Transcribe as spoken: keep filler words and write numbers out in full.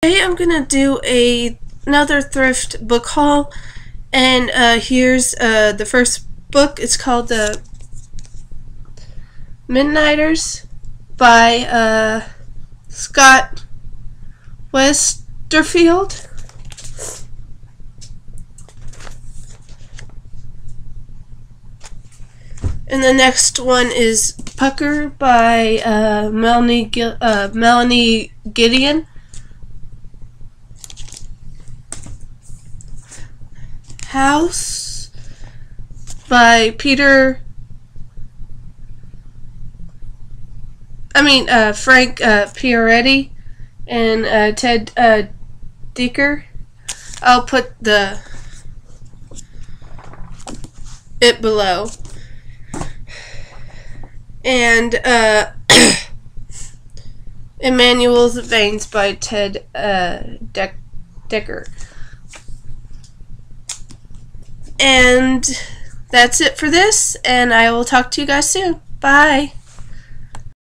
Today I'm gonna do a another thrift book haul, and uh, here's uh, the first book. It's called The Midnighters by uh, Scott Westerfeld. And the next one is Pucker by uh, Melanie uh, Melanie Gideon. House by Peter I mean uh, Frank uh, Peretti and uh, Ted uh, Dekker. I'll put the it below. And uh, Emmanuel's Veins by Ted uh, De Dekker. And that's it for this, and I will talk to you guys soon. Bye.